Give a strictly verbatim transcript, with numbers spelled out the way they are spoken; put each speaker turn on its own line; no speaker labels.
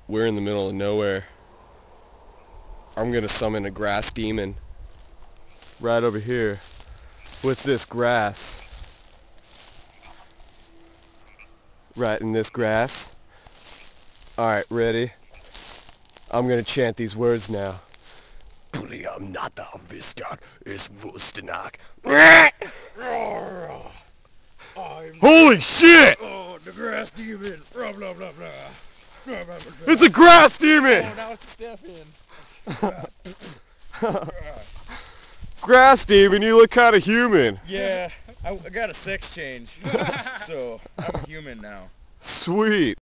we're in the middle of nowhere. I'm gonna summon a grass demon right over here with this grass. Right in this grass. Alright, ready? I'm gonna chant these words now. Nata Vistar is Vustanak. Holy shit!
Oh, the grass demon. Blah, blah, blah, blah. Blah, blah, blah, blah.
It's a grass demon!
Oh, now it's Stefan.
Grass demon, you look kind of human.
Yeah, I, I got a sex change. So, I'm a human now.
Sweet.